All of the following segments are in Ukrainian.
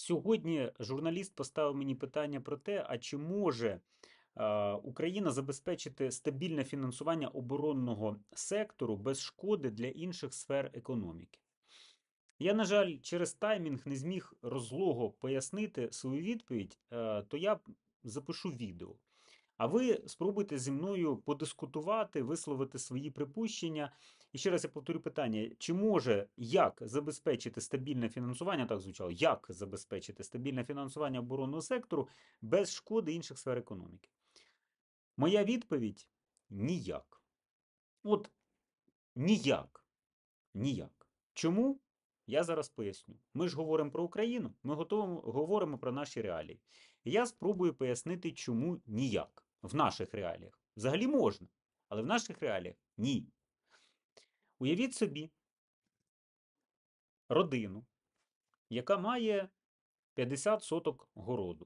Сьогодні журналіст поставив мені питання про те, а чи може Україна забезпечити стабільне фінансування оборонного сектору без шкоди для інших сфер економіки. Я, на жаль, через таймінг не зміг розлого пояснити свою відповідь, то я запишу відео. А ви спробуйте зі мною подискутувати, висловити свої припущення. І ще раз я повторю питання: чи може, як забезпечити стабільне фінансування, так звучало, як забезпечити стабільне фінансування оборонного сектору без шкоди інших сфер економіки? Моя відповідь ніяк. От ніяк. Ніяк. Чому? Я зараз поясню. Ми ж говоримо про Україну, ми говоримо про наші реалії. І я спробую пояснити, чому ніяк в наших реаліях. Взагалі можна, але в наших реаліях ні. Уявіть собі родину, яка має 50 соток городу.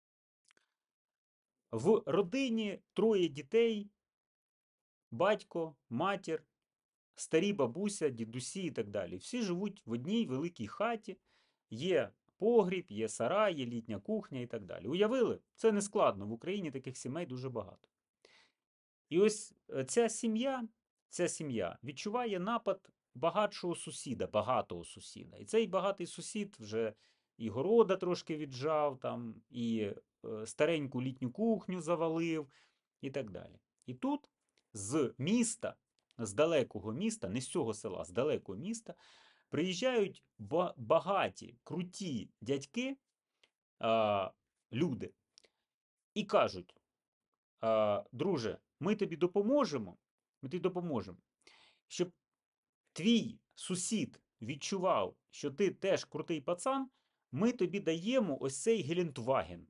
В родині троє дітей, батько, матір, старі бабуся, дідусі і так далі. Всі живуть в одній великій хаті, є погріб, є сарай, є літня кухня і так далі. Уявили? Це не складно, в Україні таких сімей дуже багато. І ось ця сім'я відчуває напад багатшого сусіда, багатого сусіда. І цей багатий сусід вже і города трошки віджав, там, і стареньку літню кухню завалив, і так далі. І тут з міста, з далекого міста, не з цього села, з далекого міста, приїжджають багаті, круті дядьки, люди, і кажуть: друже, ми тобі допоможемо, щоб твій сусід відчував, що ти теж крутий пацан, ми тобі даємо ось цей Гелендваген.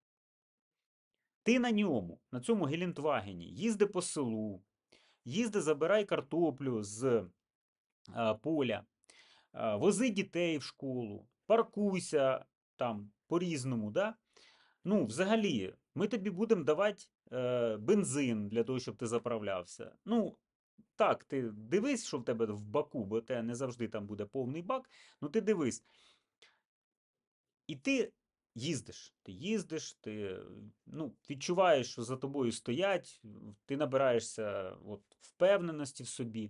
Ти на ньому, на цьому Гелендвагені, їзди по селу, їзди, забирай картоплю з поля, вози дітей в школу, паркуйся там по-різному, да? Ну, взагалі, ми тобі будемо давати бензин для того, щоб ти заправлявся. Ну, так, ти дивись, що в тебе в баку, бо те не завжди там буде повний бак. Ну ти дивись. І ти їздиш, ну, відчуваєш, що за тобою стоять, ти набираєшся от, впевненості в собі.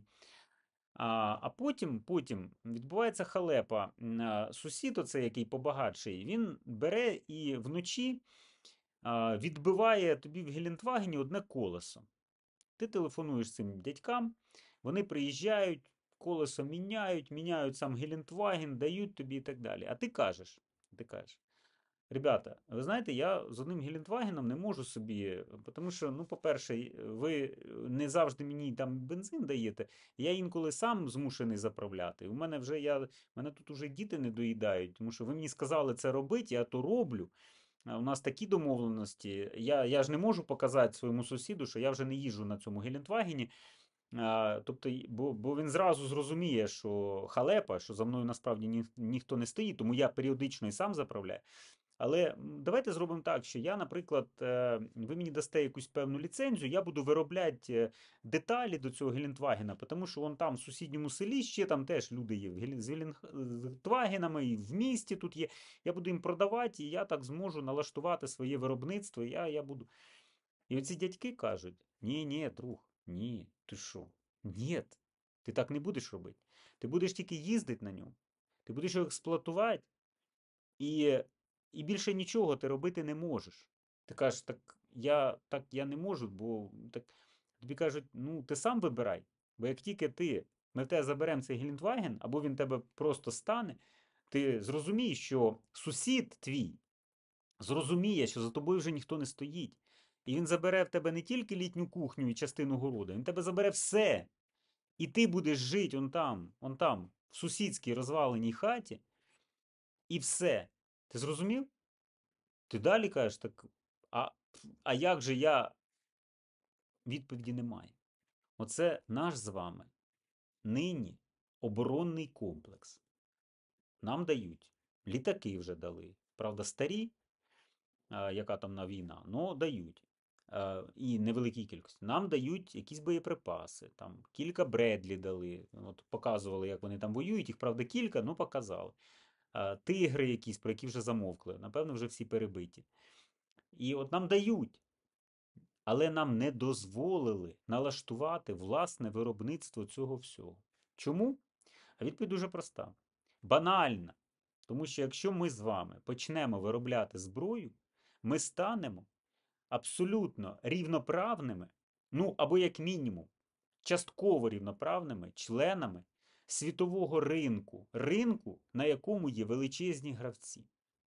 А потім відбувається халепа. Сусід, оцей, який побагатший, він бере і вночі відбиває тобі в Гелендвагені одне колесо. Ти телефонуєш цим дядькам, вони приїжджають, колесо міняють сам Гелендваген, дають тобі і так далі. А ти кажеш, ребята, ви знаєте, я з одним Гелендвагеном не можу собі, тому що, ну, по-перше, ви не завжди мені там бензин даєте, я інколи сам змушений заправляти. У мене тут уже діти не доїдають, тому що ви мені сказали це робити, я то роблю. У нас такі домовленості. Я ж не можу показати своєму сусіду, що я вже не їжджу на цьому Гелендвагені. Тобто, бо він зразу зрозуміє, що халепа, що за мною насправді ніхто не стоїть, тому я періодично і сам заправляю. Але давайте зробимо так, що я, наприклад, ви мені дасте якусь певну ліцензію, я буду виробляти деталі до цього Гелендвагена, тому що вон там в сусідньому селі ще там теж люди є з Гелендвагенами, і в місті тут є. Я буду їм продавати, і я так зможу налаштувати своє виробництво. Я буду. І оці дядьки кажуть: ні, друг, ні, ти що? Ні, ти так не будеш робити. Ти будеш тільки їздити на ньому, ти будеш його експлуатувати. І і більше нічого ти робити не можеш. Ти кажеш, так я не можу, бо так тобі кажуть, ну ти сам вибирай. Бо як тільки ми в тебе заберемо цей Гелендваген, або він тебе просто стане, ти зрозумієш, що сусід твій зрозуміє, що за тобою вже ніхто не стоїть. І він забере в тебе не тільки літню кухню і частину городу, він тебе забере все. І ти будеш жити он там, в сусідській розваленій хаті, і все. Ти зрозумів? Ти далі кажеш, так, а, а як же я? Відповіді немає. Оце наш з вами нині оборонний комплекс. Нам дають. Літаки вже дали. Правда, старі, яка там на війна, але дають. І невеликій кількості. Нам дають якісь боєприпаси. Там кілька Бредлі дали. От показували, як вони там воюють. Їх, правда, кілька, ну показали. тигри якісь, про які вже замовкли, напевно, вже всі перебиті. І от нам дають, але нам не дозволили налаштувати власне виробництво цього всього. Чому? А відповідь дуже проста. Банальна. Тому що якщо ми з вами почнемо виробляти зброю, ми станемо абсолютно рівноправними, ну або як мінімум, частково рівноправними членами світового ринку, на якому є величезні гравці.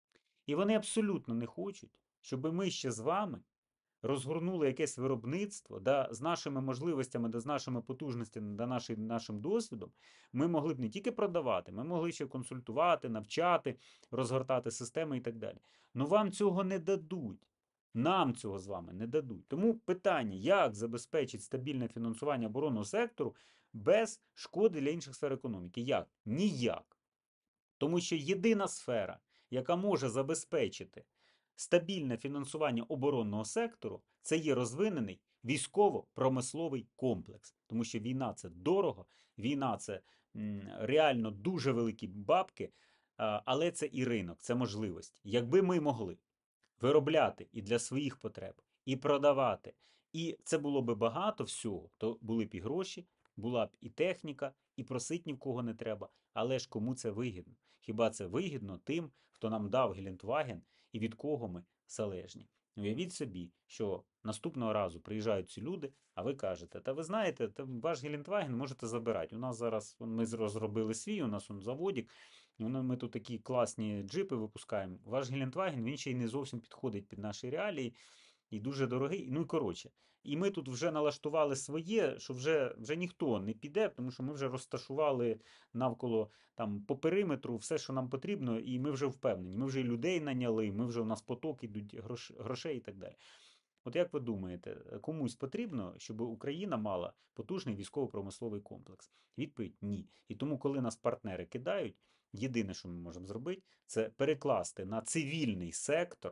І вони абсолютно не хочуть, щоб ми ще з вами розгорнули якесь виробництво, да, з нашими можливостями, да, з нашими потужностями, да, нашим досвідом, ми могли б не тільки продавати, ми могли ще консультувати, навчати, розгортати системи і так далі. Ну вам цього не дадуть. Нам цього з вами не дадуть. Тому питання, як забезпечити стабільне фінансування оборонного сектору без шкоди для інших сфер економіки? Як? Ніяк. Тому що єдина сфера, яка може забезпечити стабільне фінансування оборонного сектору, це є розвинений військово-промисловий комплекс. Тому що війна це дорого, війна це реально дуже великі бабки, але це і ринок, це можливість. Якби ми могли виробляти і для своїх потреб, і продавати, і це було би багато всього, то були б і гроші, була б і техніка, і просить ні в кого не треба. Але ж кому це вигідно? Хіба це вигідно тим, хто нам дав Гелендваген і від кого ми залежні? Уявіть собі, що наступного разу приїжджають ці люди, а ви кажете, та ви знаєте, ваш Гелендваген можете забирати. У нас зараз ми розробили свій, у нас он заводик, ми тут такі класні джипи випускаємо. Ваш Гелендваген, він ще й не зовсім підходить під наші реалії і дуже дорогий. Ну і коротше. І ми тут вже налаштували своє, що вже ніхто не піде, тому що ми вже розташували навколо там по периметру все, що нам потрібно, і ми вже впевнені. Ми вже і людей наняли, ми вже у нас поток ідуть грошей і так далі. От як ви думаєте, комусь потрібно, щоб Україна мала потужний військово-промисловий комплекс? Відповідь ні. І тому, коли нас партнери кидають, єдине, що ми можемо зробити, це перекласти на цивільний сектор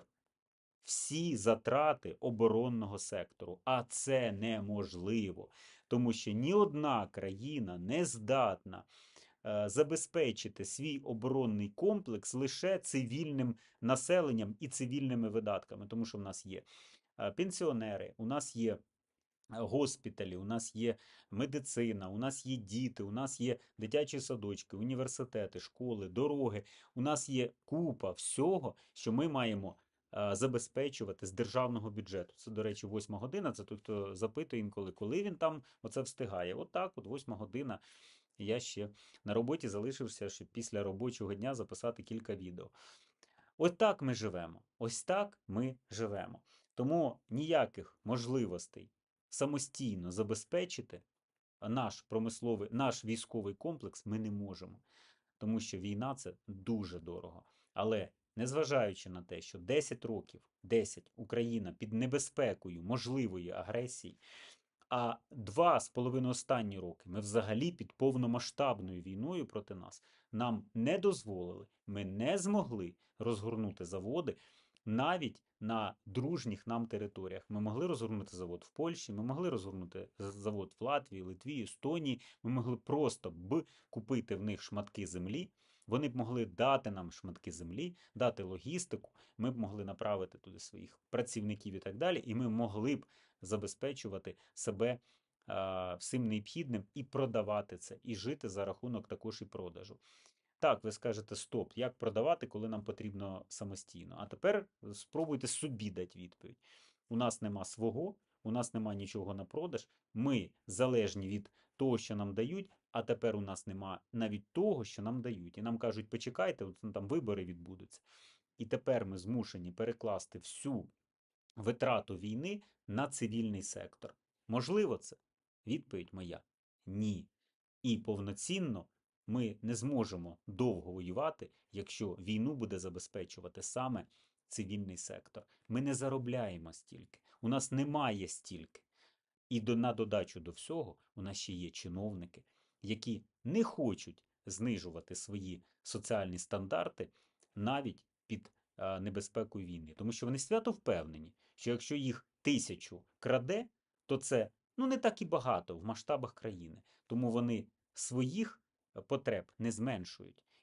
всі затрати оборонного сектору. А це неможливо, тому що ні одна країна не здатна забезпечити свій оборонний комплекс лише цивільним населенням і цивільними видатками, тому що в нас є пенсіонери, у нас є госпіталі, у нас є медицина, у нас є діти, у нас є дитячі садочки, університети, школи, дороги. У нас є купа всього, що ми маємо забезпечувати з державного бюджету. Це, до речі, 8 година. Це той, хто запитує інколи, коли він там оце встигає. От так, от 8 година. Я ще на роботі залишився, щоб після робочого дня записати кілька відео. Ось так ми живемо. Ось так ми живемо. Тому ніяких можливостей самостійно забезпечити наш військовий комплекс ми не можемо. Тому що війна це дуже дорого. Але незважаючи на те, що 10 років, 10 Україна під небезпекою можливої агресії, а 2,5 останні роки ми взагалі під повномасштабною війною проти нас, нам не дозволили, ми не змогли розгорнути заводи навіть на дружніх нам територіях. Ми могли розгорнути завод в Польщі, ми могли розгорнути завод в Латвії, Литві, Естонії, ми могли просто купити в них шматки землі, вони б могли дати нам шматки землі, дати логістику, ми б могли направити туди своїх працівників і так далі, і ми могли б забезпечувати себе всім необхідним і продавати це, і жити за рахунок також і продажу. Так, ви скажете, стоп, як продавати, коли нам потрібно самостійно? А тепер спробуйте собі дати відповідь. У нас нема свого, у нас нема нічого на продаж, ми залежні від того, що нам дають, а тепер у нас нема навіть того, що нам дають. І нам кажуть, почекайте, от там вибори відбудуться. І тепер ми змушені перекласти всю витрату війни на цивільний сектор. Можливо це? Відповідь моя – ні. І повноцінно ми не зможемо довго воювати, якщо війну буде забезпечувати саме цивільний сектор. Ми не заробляємо стільки, у нас немає стільки. І на додачу до всього у нас ще є чиновники, які не хочуть знижувати свої соціальні стандарти навіть під небезпекою війни. Тому що вони свято впевнені, що якщо їх 1000 краде, то це не так і багато в масштабах країни. Тому вони своїх потреб не зменшують.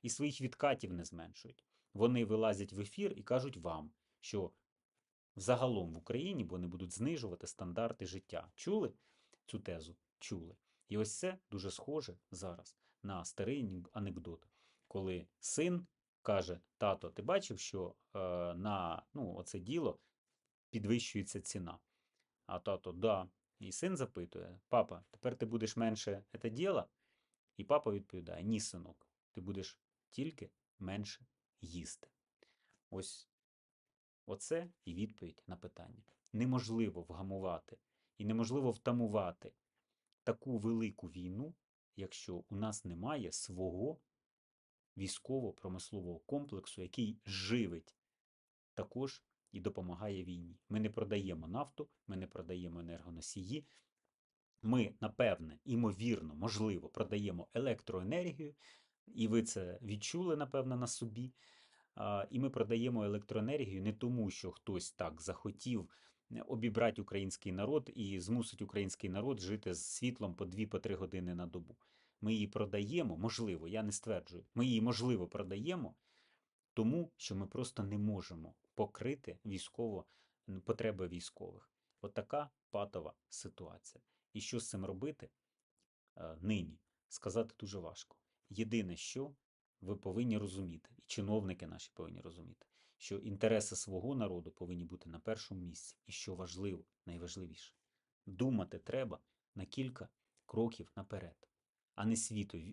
і своїх відкатів не зменшують. Вони вилазять в ефір і кажуть вам, що загалом в Україні вони будуть знижувати стандарти життя. Чули цю тезу? Чули. І ось це дуже схоже зараз на старий анекдот, коли син каже: тато, ти бачив, що на оце діло підвищується ціна? А тато, да. І син запитує: папа, тепер ти будеш менше це діло? І папа відповідає: ні, синок, ти будеш тільки менше їсти. Ось оце і відповідь на питання. Неможливо вгамувати і неможливо втамувати таку велику війну, якщо у нас немає свого військово-промислового комплексу, який живить також і допомагає війні. Ми не продаємо нафту, ми не продаємо енергоносії. Ми, напевне, імовірно, можливо, продаємо електроенергію, і ви це відчули, напевно, на собі. І ми продаємо електроенергію не тому, що хтось так захотів обібрати український народ і змусить український народ жити з світлом по 2-3 години на добу. Ми її продаємо, можливо, я не стверджую, ми її, можливо, продаємо, тому що ми просто не можемо покрити потреби військових. От така патова ситуація. І що з цим робити нині? Сказати дуже важко. Єдине, що ви повинні розуміти, і чиновники наші повинні розуміти, що інтереси свого народу повинні бути на першому місці. І що важливо, найважливіше, думати треба на кілька кроків наперед, а не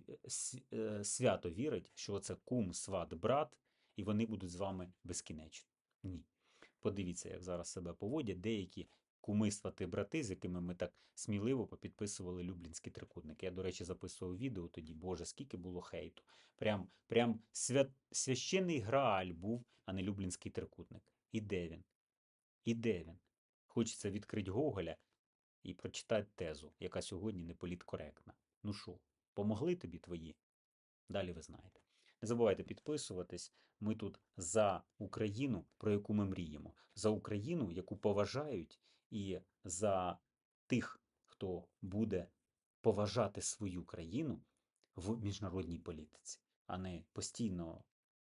свято вірить, що це кум, сват, брат, і вони будуть з вами безкінечно. Ні. Подивіться, як зараз себе поводять деякі куми, свати, брати, з якими ми так сміливо попідписували Люблінські трикутники. Я, до речі, записував відео тоді, боже, скільки було хейту. Прям священний Грааль був, а не Люблінський трикутник. І де він? І де він? Хочеться відкрити Гоголя і прочитати тезу, яка сьогодні не політкоректна. Ну що, помогли тобі твої? Далі ви знаєте. Не забувайте підписуватись. Ми тут за Україну, про яку ми мріємо. За Україну, яку поважають, і за тих, хто буде поважати свою країну в міжнародній політиці, а не постійно,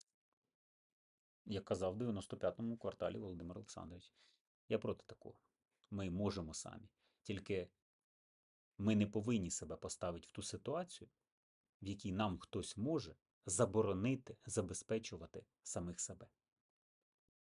як казав в 95-му кварталі Володимир Олександрович. Я проти такого. Ми можемо самі. Тільки ми не повинні себе поставити в ту ситуацію, в якій нам хтось може заборонити забезпечувати самих себе.